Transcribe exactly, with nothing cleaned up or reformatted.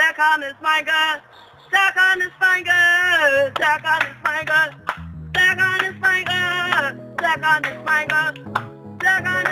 Suck on his finger. Suck on his finger. Suck on his finger. Suck on his finger. Suck on his finger. Suck on